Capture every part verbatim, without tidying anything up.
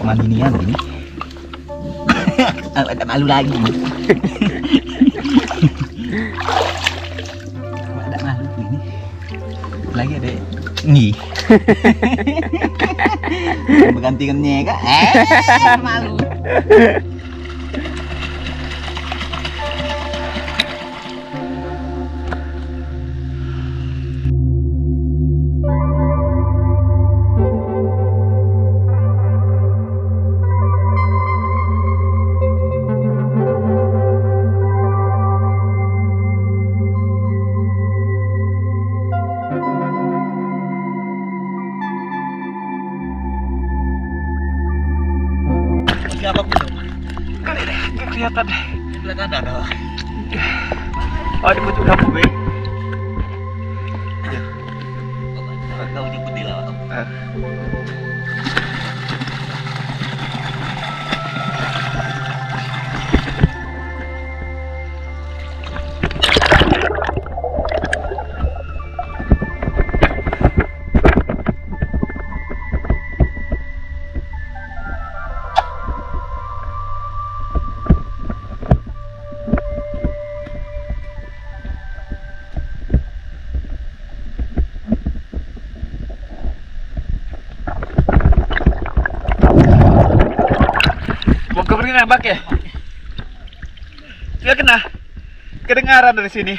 cuma inian gini. Ada malu lagi. Ada malu ini. Lagi ada nih. Menggantikannya kak. Eh, malu. Siapa itu? Kan ini nggak kelihatan deh. Kelihatan ada. Oh, di pucuk kamu gue. Kau jemput di laut. Nembak ya? Dia kena kedengaran dari sini.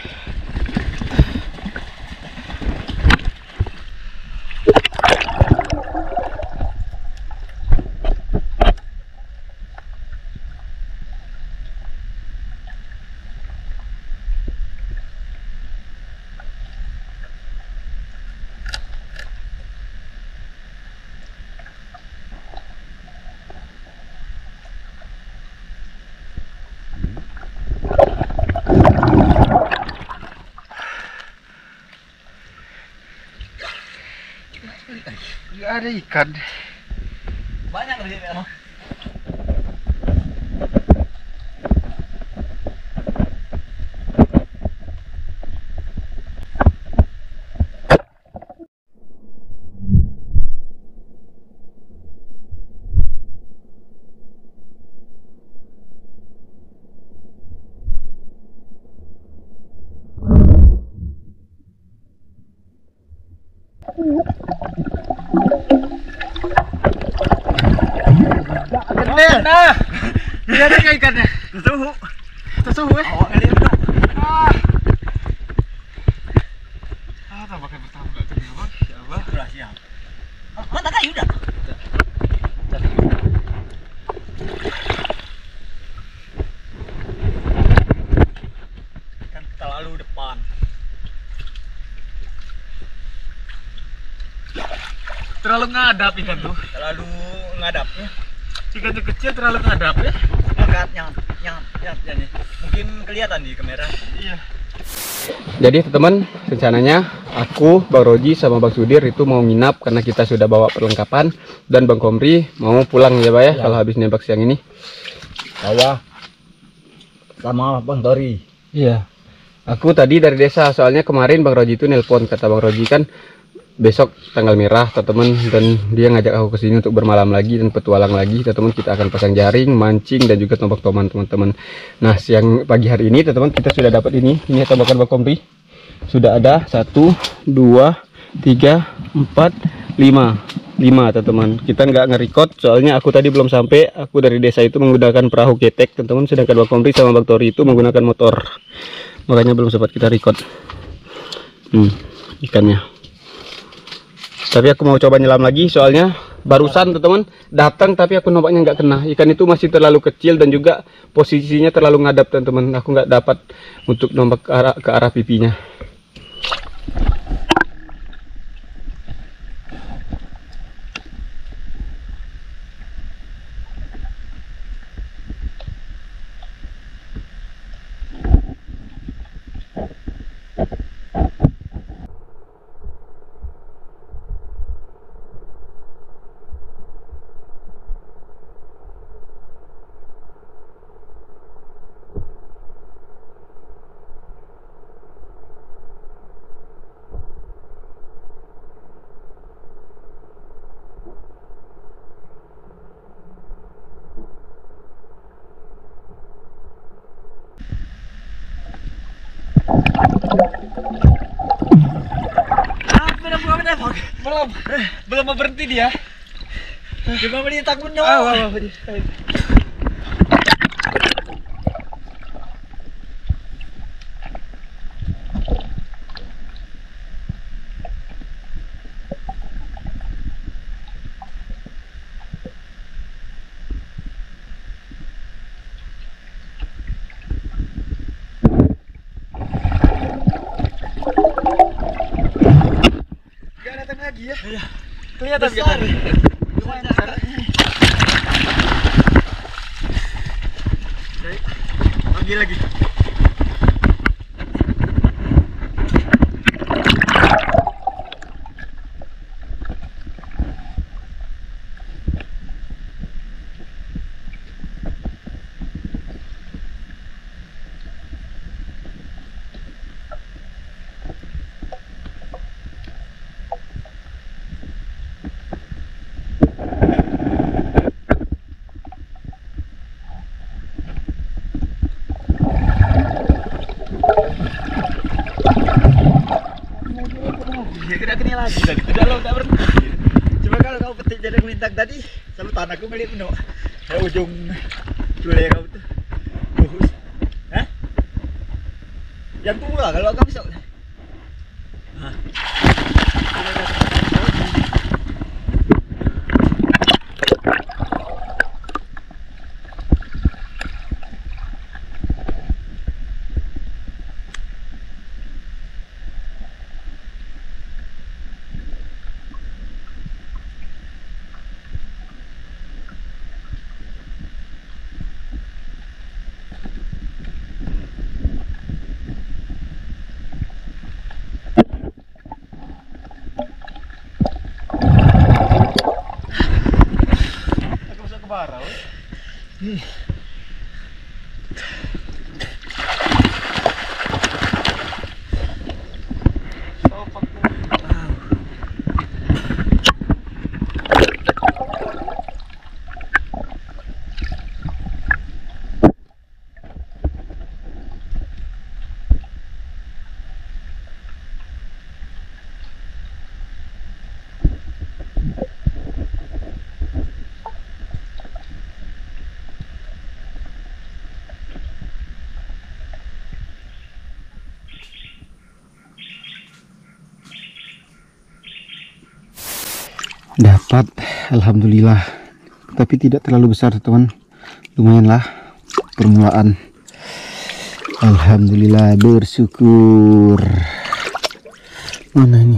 Nggak ada ikan. Banyak di sini. Nah, lihat aja ikannya. Tersuhu, tersuhu eh. Oh, ini itu. Ah, ah, tambahkan pertama nggak tuh bang? Ya bang. Rahasia. Mana kayu dah? Kan terlalu depan. Terlalu ngadap ikan tuh. Terlalu ngadapnya. Ikannya kecil terlalu ngadap ya. Ngangkatnya, yang, yang, yang, mungkin kelihatan di kamera. Iya. Jadi teman-teman, rencananya aku, Bang Roji sama Bang Sudir itu mau nginap karena kita sudah bawa perlengkapan, dan Bang Komri mau pulang ya, Pak ya, ya. Kalau habis nembak siang ini. Saya sama Bang Tori. Iya. Aku tadi dari desa, soalnya kemarin Bang Roji itu nelpon, kata Bang Roji kan besok tanggal merah teman-teman, dan dia ngajak aku ke sini untuk bermalam lagi dan petualang lagi teman-teman. Kita akan pasang jaring, mancing dan juga tombak toman teman-teman. Nah, siang pagi hari ini teman-teman kita sudah dapat ini. Ini tombakan Bang Komri. Sudah ada satu, dua, tiga, empat, lima, lima teman-teman. Kita nggak nge-record soalnya aku tadi belum sampai. Aku dari desa itu menggunakan perahu ketek teman-teman, sedangkan Bang Komri sama Bang Tori itu menggunakan motor. Makanya belum sempat kita record. Hmm, ikannya. Tapi aku mau coba nyelam lagi soalnya barusan teman-teman datang tapi aku nampaknya nggak kena. Ikan itu masih terlalu kecil dan juga posisinya terlalu ngadap teman-teman. Aku nggak dapat untuk nombak ke arah, ke arah pipinya. Ah, belum belum menembak. Belum. Belum mau berhenti dia. Cuma beri takut dong. Ah, wah, wah, lagi ya. Iya. Kelihatan besar. Lumayan besar. Panggil lagi. Kena lagi tadi, tidak lo tak berhenti. Cuma kalau kau petik jadi melintang tadi, selalu tanahku milik penuh. Ya ujung culai kau tuh, bagus. Hah? Yang tua kalau kau bisa. Hah? Barau. Ih. Dapat, alhamdulillah, tapi tidak terlalu besar teman, lumayanlah permulaan. Alhamdulillah, bersyukur. Mana ini?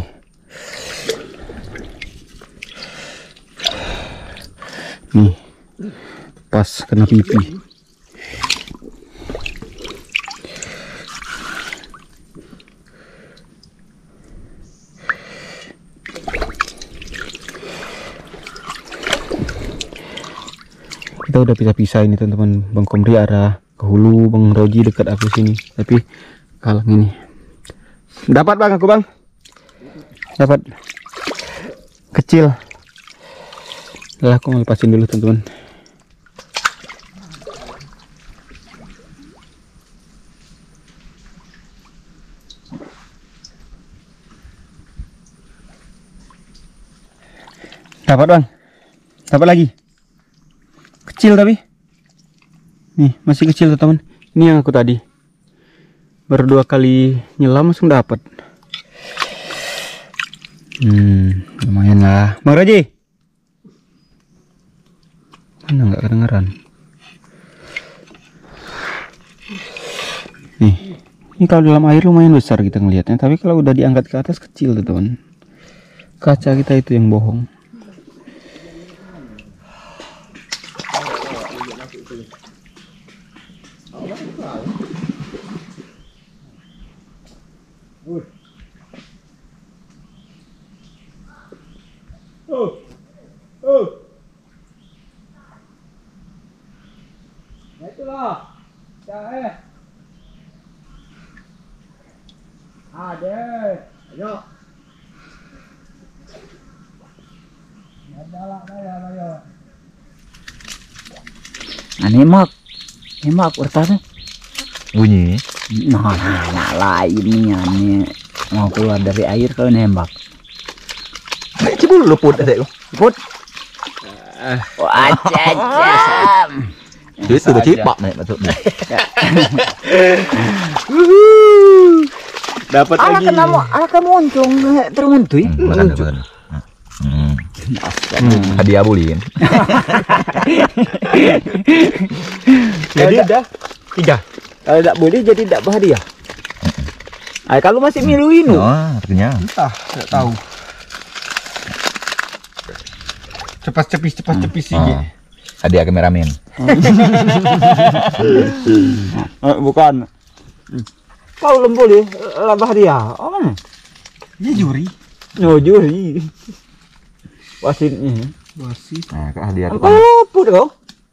Nih, pas kena pipi. Kita udah pisah-pisah ini teman-teman. Bang Komri arah ke hulu, Bang Roji dekat aku sini, tapi kalang ini. Dapat bang aku bang, dapat kecil. Lah aku ngelepasin dulu teman-teman. Dapat bang, dapat lagi. Kecil tapi nih masih kecil teman-teman. Ini yang aku tadi baru dua kali nyelam langsung dapat. Hmm, lumayan lah. Bang Roji, mana nggak kedengeran? Nih, ini kalau dalam air lumayan besar kita ngelihatnya, tapi kalau udah diangkat ke atas kecil teman-teman. Kaca kita itu yang bohong. Oh, oh, ya itulah, ya eh, ada, ayo, ada lah, ayo, ayo. Nah, nemak, nemak bertanya, bunyi. Nah, nyala ini nih mau keluar dari air kalau nembak. Nek cibul luput adek lo. Put. Wah, cacam. Itu udah cipak nek maksudnya. Dapat Ala lagi. kena mo, ala kamu uncung teruntuy. Makan makan. Hmm. Hadiah bulin. Jadi udah tiga. Kalau tidak boleh jadi tidak berhadiah. Ay, kalau masih miluin Oh, artinya. Entah, tidak tahu. Cepat cepis, cepat cepis sih. Oh. Hadiah kameramen. Bukan. Kau lembul ya, lah berhadiah. Oh mana? Ini juri. Oh juri. Wasitnya. Wasit. Nah, ke hadiah itu. Oh put kau.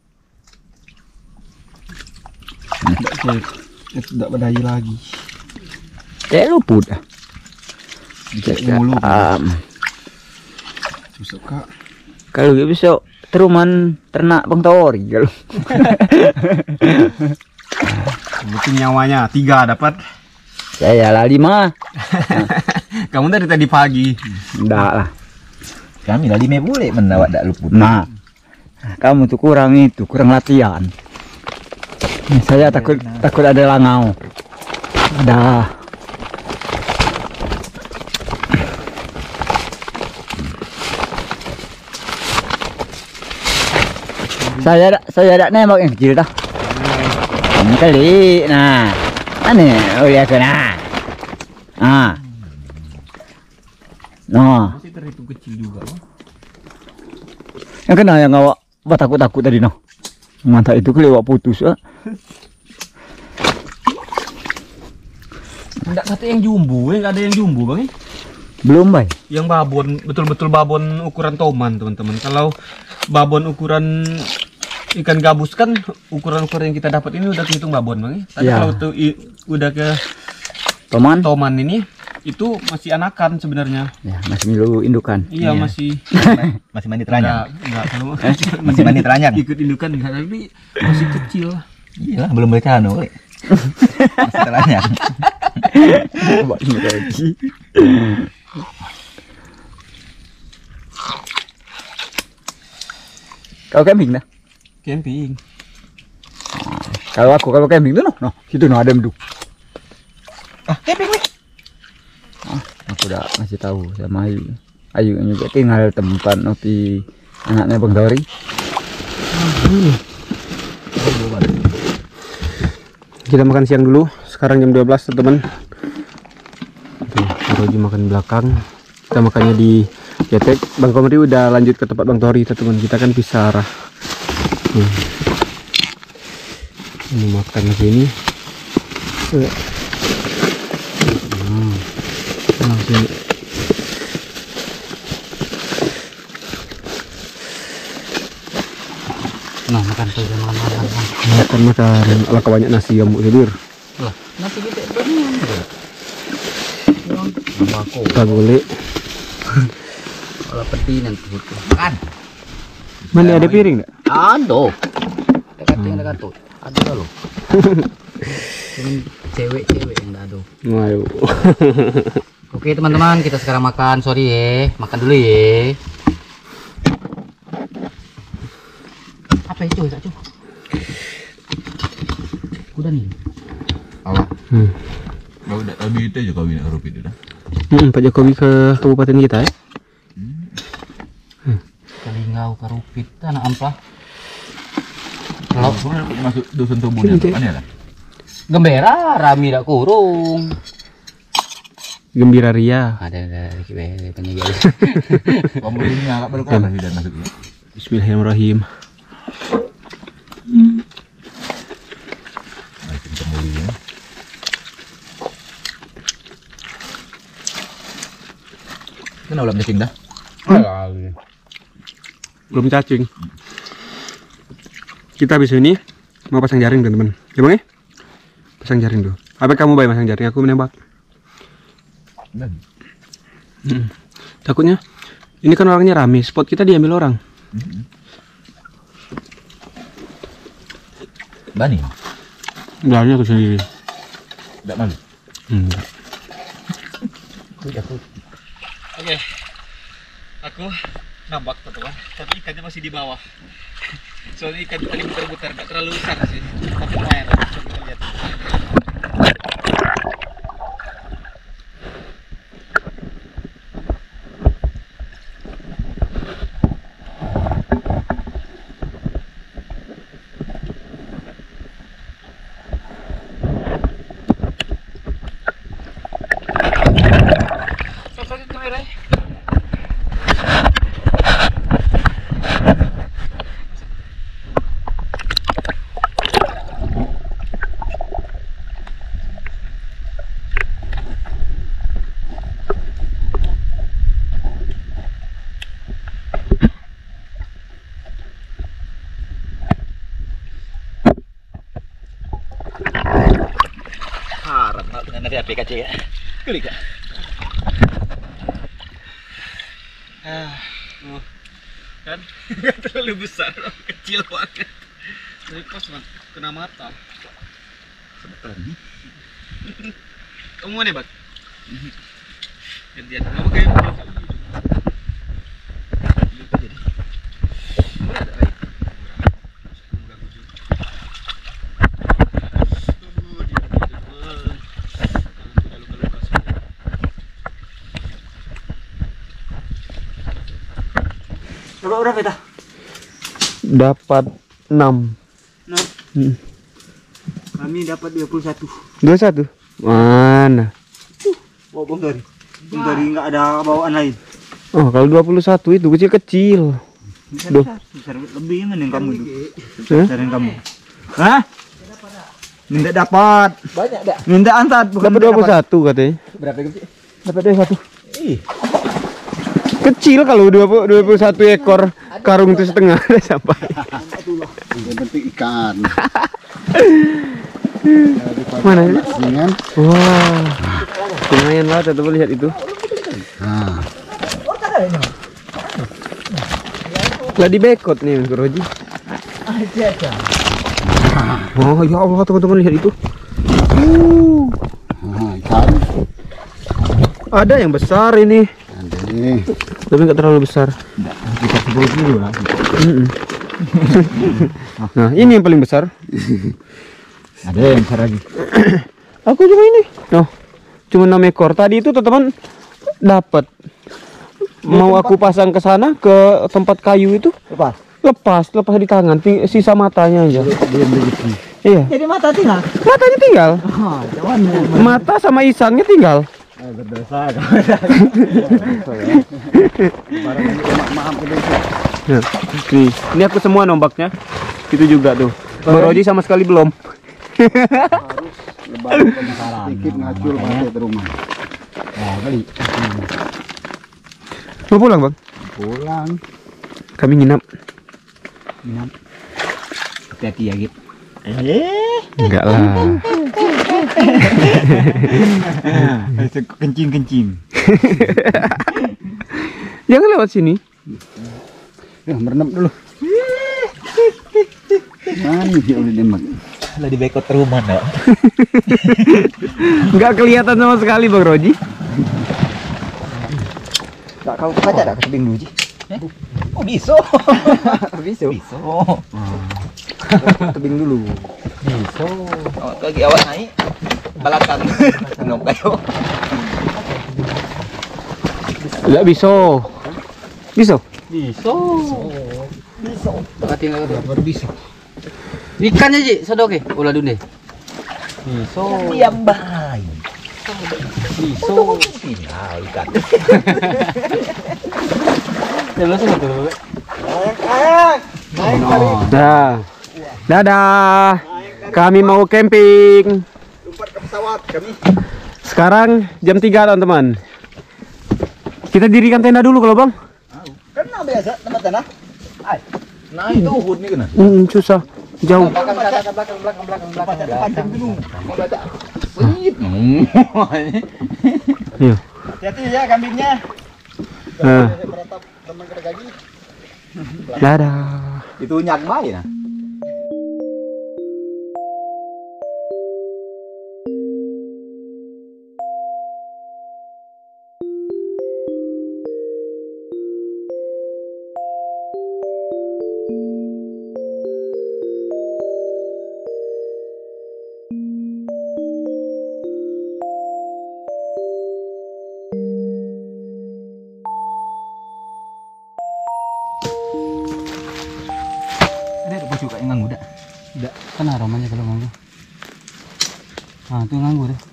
Tidak berdaya lagi. Kayak luput ah. Cek mulu. Um, Susah kak. kalau gitu besok teruman ternak Bang Tori kalau. Mungkin nyawanya tiga dapat. Saya lah lima. Kamu dari tadi pagi. Enggak lah. Kami lah lima boleh menawak dak luput. Nah, kamu tuh kurang itu, kurang latihan. Saya takut takut ada langau. Dah. Saya saya ada nembak yang kecil dah. Ini kali, nah, aneh, oh ya kena. Ah, no, Masih terhitung kecil juga. yang kena yang ngawak, buat takut takut tadi no. Mantap itu kelewat putus ah. Enggak kata yang jumbo, enggak ada yang jumbo bang. Belum bay. Yang babon, betul-betul babon ukuran toman teman-teman. Kalau babon ukuran ikan gabus kan ukuran-ukuran yang kita dapat ini udah kehitung babon bang. Tapi Ya. kalau tuh i- udah ke Teman? toman ini itu masih anakan sebenarnya. Ya, masih milu indukan. Iya, Iya. masih Masih mandi enggak, teranyang. enggak kalau Masih mandi teranyang. ikut indukan enggak, tapi masih kecil. Iya, belum baca anu. Kali. Masih teranyang. Kau camping dah? Camping. Kalau aku kalau camping tuh no, no, situ no ada mdu. Ah, camping nih. Aku udah ngasih tahu sama Ayu. Ayu juga tinggal tempat nopi anaknya Bang Tori. Kita makan siang dulu. Sekarang jam dua belas teman-teman. Tuh, Roji makan belakang. Kita makannya di Jetek. Bang Komri udah lanjut ke tempat Bang Tori teman-teman. Kita kan pisah arah. Hmm. Ini makan lagi ini. Hmm. Nah, sini. Nah, makan saja makan makan. Makan makan. Ala banyak nasi kamu tidur. Lah, nanti kita berenang juga. Aku. Tak boleh. Kalau peti nanti butuh. Makan. Mana ada piring enggak? Ada. Dekat yang dekat tuh. Ada loh. Cuman cewek-cewek yang ada. Ayo. Oke teman-teman, kita sekarang makan. Sorry ya, makan dulu ya. Apa itu ya, Cuk? Udah nih. Awak. Hmm. Kau udah tahu itu juga kawin Eropa itu dah. Hmm, Pak Jokowi ke kabupaten kita ya. Kalingau karupit anak amplah. Kalau masuk dusun tubuhnya Sini, apa lah? Gembera rami dak kurung. Gembira Ria. Ada ada penyedia. Pembelinya agak berkelas sudah masuk. Bismillahirrahmanirrahim. Masuk pembelinya. Kenapa ulam cacing dah? Belum cacing. Kita habis ini mau pasang jaring teman-teman. Gimana? Pasang jaring dulu. Apa kamu bayar pasang jaring? Aku menembak. Dan Hmm. Takutnya ini kan orangnya rame, spot kita diambil orang. Bani. Belanja aku sendiri. Enggak malu. Enggak. Oke, aku nambak teman-teman, tapi ikannya masih di bawah. Soalnya ikan tadi muter-muter, nggak terlalu besar sih, tapi lumayan. Coba kita lihat. Satu-satu kamera. Harap nggak dengan dari A P K C ya. Klik ya. Ah, uh, kan nggak terlalu besar, kecil banget. Tapi pas man, kena mata. Sebentar nih. Kamu mana Bang? Gantian, kamu kayak lupa jadi. Ada lagi. Enggak jujur. Aduh, dia teman. Sudah luka-luka semua. Coba berapa itu? Dapat enam. Nah, Hmm. kami dapat dua puluh satu. dua puluh satu. Mana? Oh, bom dari. Bom dari nggak ada bawaan lain. Oh, kalau dua puluh satu itu kecil-kecil. Duh. Besar lebih mending kamu itu. Hah? Besarin kamu. Hah? Minta dapat. Banyak dah. Minta antar bukan Dapat dua puluh satu katanya. Berapa itu? Dapat dua puluh satu. Ih, Kecil kalau dua puluh, dua puluh satu ekor karung itu setengah ada sampai. Yang penting ikan. Mana sih? Dengan Wah. Lumayan lah teman lihat itu. nah, Lah di bekot nih Bro Roji. Oh ya Allah teman-teman lihat itu. Uh, nah, ikan. ada yang besar ini, Ada nih. tapi nggak terlalu besar. Kita sebut dulu lah. Mm-mm. Nah ini yang paling besar. Ada yang besar lagi. Aku cuma ini. Oh, cuma enam ekor. Tadi itu teman-teman dapat. Mau aku pasang ke sana ke tempat kayu itu Lepas. lepas, lepas di tangan, ting- sisa matanya aja. Belum rezeki. Iya, Jadi mata tinggal. matanya tinggal. Ah, jangan. Mata sama isangnya tinggal. Ah, berdosa. Maaf kedua. Nah, nih, ini aku semua nombaknya. Itu juga tuh. Bang Roji sama sekali belum. Lebar sedikit ngacul pakai di rumah. Nah, kali. Mau pulang bang? Pulang. Kami nginap. Minum. Hati-hati ya, Gip. Enggak lah. kencing-kencing. Jangan lewat sini. Ya, merenam dulu. Mana dia udah demak. Lah di bekot rumah enggak? Enggak kelihatan sama sekali Bang Roji. Tak kau baca tak ke tebing dulu, Ji? Oh, bisa. Bisa. Bisa. Tebing dulu. Bisa. Awak lagi awak naik belakang. Senok kayo. Enggak bisa. Bisa. Bisa. Bisa. Berarti enggak ada. Baru bisa. Ikannya, Ji, sodoke. Ulah dune. Bisa. Diam baik. Bisa. Tinggal ikan. Ya langsung tuh. Dah. Dadah. Kami mau camping. Lompat ke pesawat kami. Sekarang jam tiga teman-teman. Kita dirikan tenda dulu kalau Bang. Kena biasa tempat tanah. Ay. Nah itu uhud nih kena. Hmm, susah. Jauh. Belakang, belakang, belakang, belakang, belakang, belakang. Pancing dulu. Mau baca. Iya. Hati-hati ya kambingnya. Nah, Beratap teman gergaji. dadah. Itu nyak bae nah. Kan aromanya kalau nganggu. Nah, itu nganggu deh.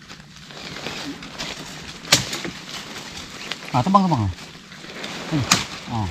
Ah, tebang tebang. Ini. Ah.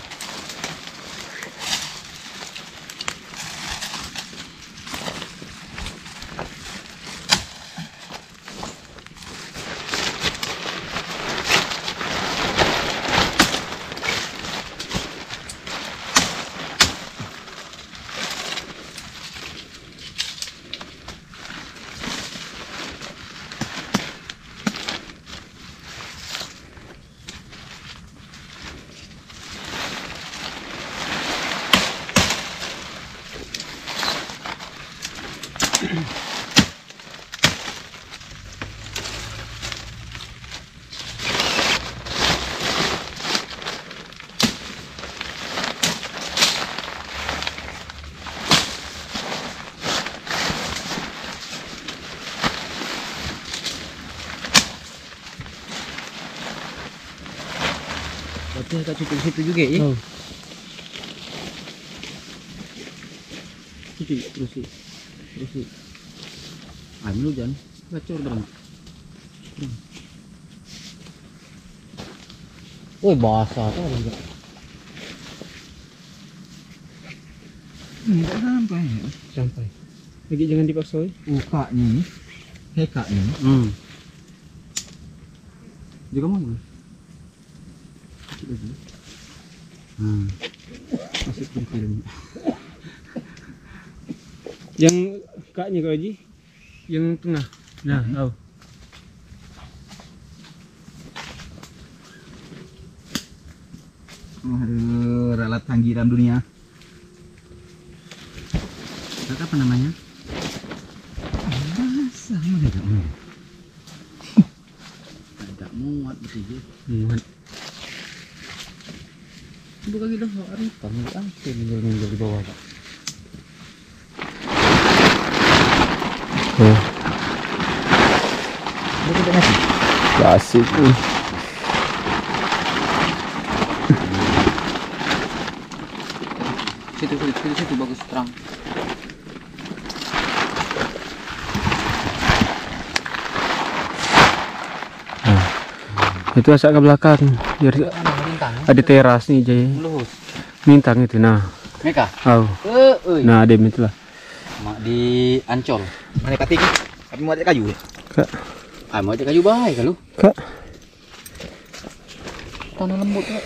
Betul tak cukup situ juga ya. Oh. Cuci terus sih. Terus sih. Ambil hujan. Gacor dong. Woi, basah tuh ada enggak? Enggak sampai. Sampai. Lagi jangan dipaksa. Ukanya ini. Hekanya ini. Hmm. Juga mau nggak? Hmm. Masih film. Yang kaknya kau Haji? Yang tengah. Nah, tahu. Aduh, ralat tanggiran dunia. Kak apa namanya? Basah mana tak muat. Tidak muat betul. Muat. Bukan gitu, hari kami angkat minggir-minggir di bawah Pak. Oh. Betul tak nasi? Klasik. Situ, situ, situ, situ bagus terang. Nah, itu asal ke belakang biar ada teras nih Jay. Mintang itu nah. Mereka? Oh. Nah, ada itulah. Mak di Ancol. Mereka tinggi. Tapi mau ada kayu ya? Kak. Ah, mau kayu baik kalau. Kak. Tanah lembut kak.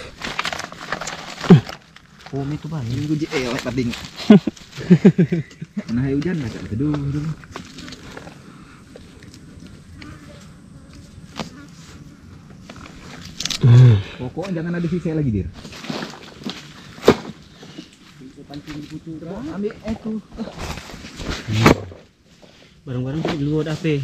Oh, itu bang. Ini gue eh oleh pating. Nah, hujan lah kak. Aduh, aduh. Pokoknya jangan ada sisa lagi, Dir. Ambil eh tuh. Barang-barang itu dulu ada apa?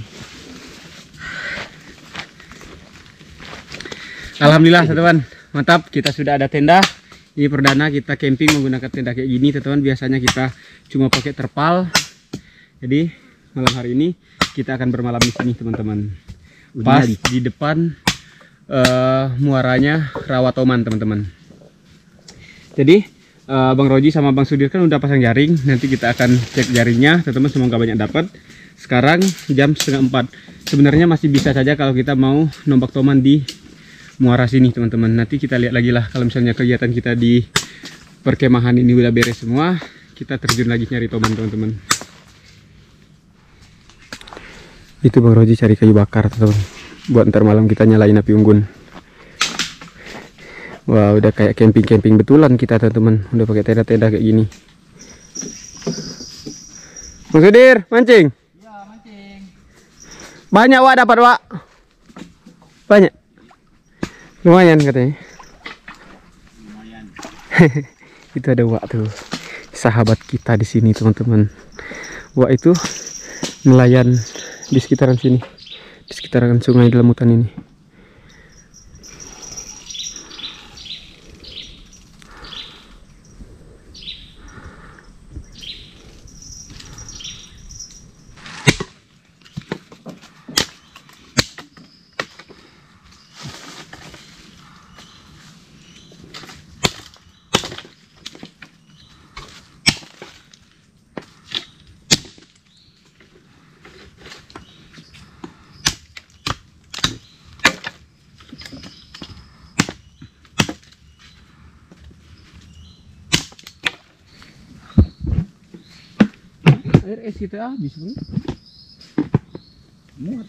Alhamdulillah teman-teman, mantap, kita sudah ada tenda. Ini perdana kita camping menggunakan tenda kayak gini teman-teman. Biasanya kita cuma pakai terpal. Jadi malam hari ini kita akan bermalam di sini teman-teman. Pas di depan uh, muaranya Rawatoman teman-teman. Jadi Uh, Bang Roji sama Bang Sudir kan udah pasang jaring. Nanti kita akan cek jaringnya teman-teman, semoga banyak dapat. Sekarang jam setengah empat. Sebenarnya masih bisa saja kalau kita mau nombak toman di muara sini teman-teman. Nanti kita lihat lagi lah kalau misalnya kegiatan kita di perkemahan ini udah beres semua, kita terjun lagi nyari toman teman-teman. Itu Bang Roji cari kayu bakar teman-teman, buat ntar malam kita nyalain api unggun. Wah, udah kayak camping-camping betulan kita teman-teman. Udah pakai tenda-tenda kayak gini. Bang Sudir, mancing? Ya, mancing. Banyak Wak dapat Wak? Banyak? Lumayan katanya. Lumayan. Itu ada Wak tuh. Sahabat kita di sini teman-teman. Wak itu nelayan di sekitaran sini. Di sekitaran sungai dalam hutan ini. air es kita habis bro. Muat.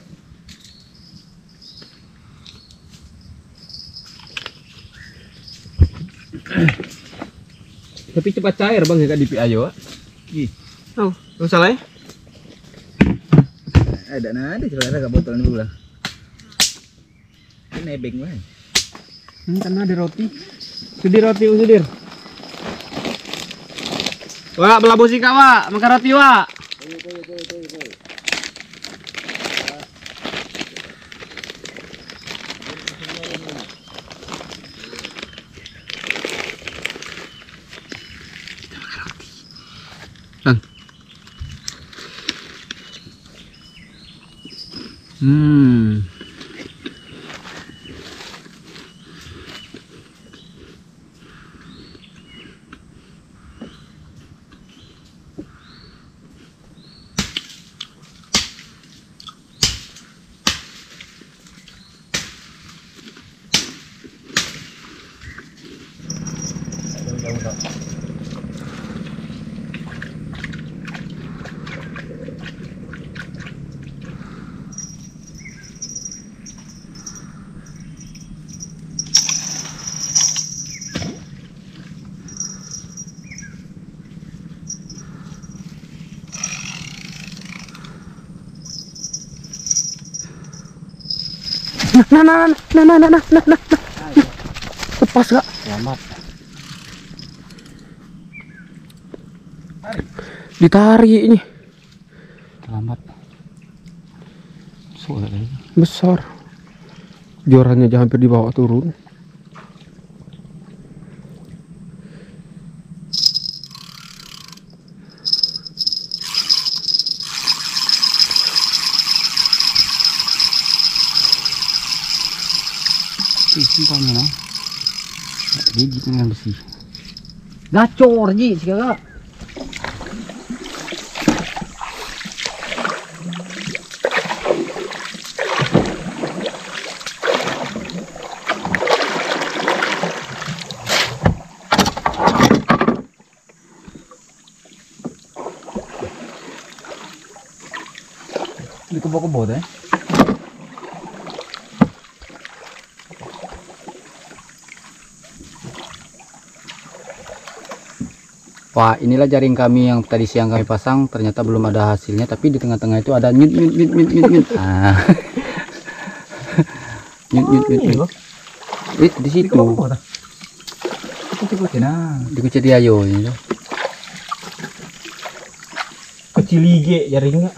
Tapi cepat cair bang ya kak di P ayo. Ih. Oh, nggak salah ya? Ada nada coba ada botol dulu lah. Ini nebeng lah. Hmm, karena ada roti. Sudir roti, sudir. Wah, belah bosi kak, wak. Makan roti, wak. Bang. Hmm. Nah, nah, nah, nah, nah, nah, nah, nah, nah, lepas gak? Selamat. Ditarik ini. Selamat. Soalnya Besar. Jorannya aja hampir dibawa turun. simpangnya nah. Gigit dengan besi. Gacor ji segala. Di kebo-kebo deh. Wah, inilah jaring kami yang tadi siang kami pasang, ternyata belum ada hasilnya, tapi di tengah-tengah itu ada nyut nyut nyut nyut nyut nyut. Ah. Nyut nyut nyut nyut. Eh, di situ. Dikucet dia ayo ini. Kecil ige jaringnya.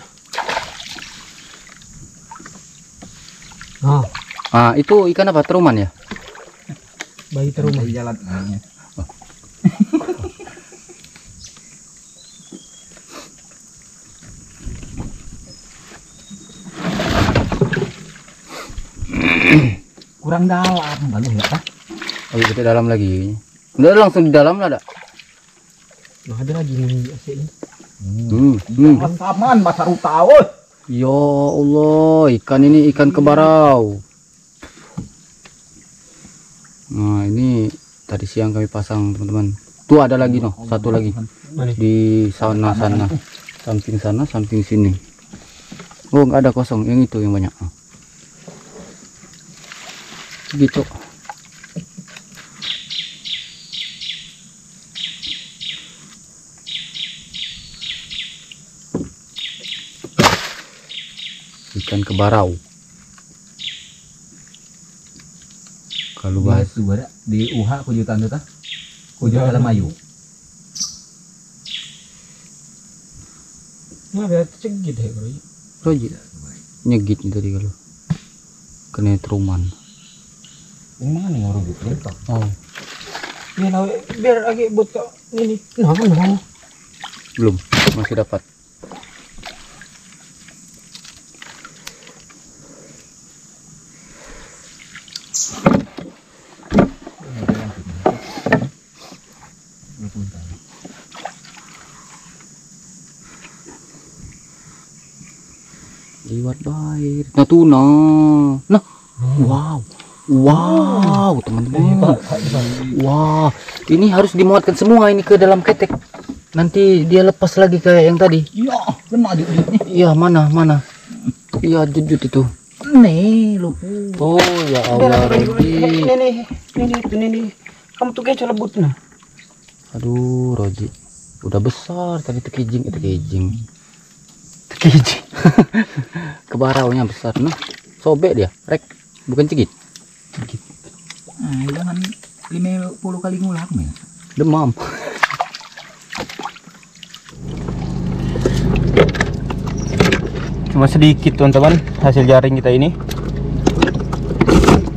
Ah, Ah, itu ikan apa? Teruman ya? bayi terumah. Jalan namanya. Kurang dalam, bagus enggak kah? Oh, kita dalam lagi. Udah langsung di dalam lah, dak. Nah, ada lagi nih asin. Hmm. Hmm. Saman masa ruta woi. Ya Allah, ikan ini ikan kebarau. Nah, ini tadi siang kami pasang, teman-teman. Tuh ada lagi noh, satu lagi. Mana? Di sana sana. Samping sana, samping sini. Oh, enggak ada kosong, yang itu yang banyak. Gitu. Ikan kebarau. Kalau bahas Bahas di U H kujutan itu tah. Kujut dalam ayu. Nah, ada cegit ya kalau Roji nyegit nih tadi kalau kena teruman. Ini mana yang orang gitu? Oh, ya nah, biar agak buat kau ini. Nah, nah. belum masih dapat. Liwat baik. Nah tuh nah. Nah. Wow. Wow, teman-teman. Wah, ini harus dimuatkan semua ini ke dalam ketek. Nanti dia lepas lagi kayak yang tadi. Iya, kena jut-jutnya. Iya, mana mana. Iya, jujut itu. Nih, lu. Oh ya Allah, Roji. Ini nih, ini ini ini. Kamu tuh kayak celebut nah. Aduh, Roji. Udah besar tadi tekijing, eh, tekijing. Tekijing. Kebaraunya besar nah. Sobek dia, rek. Bukan cekit. Nah, jangan lima puluh kali ngulak nih. Demam. Cuma sedikit teman-teman hasil jaring kita ini.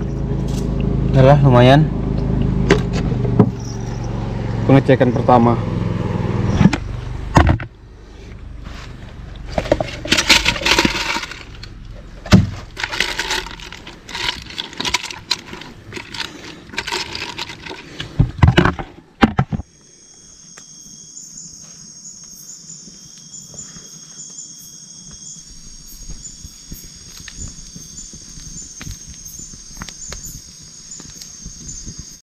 Yalah lumayan. Pengecekan pertama.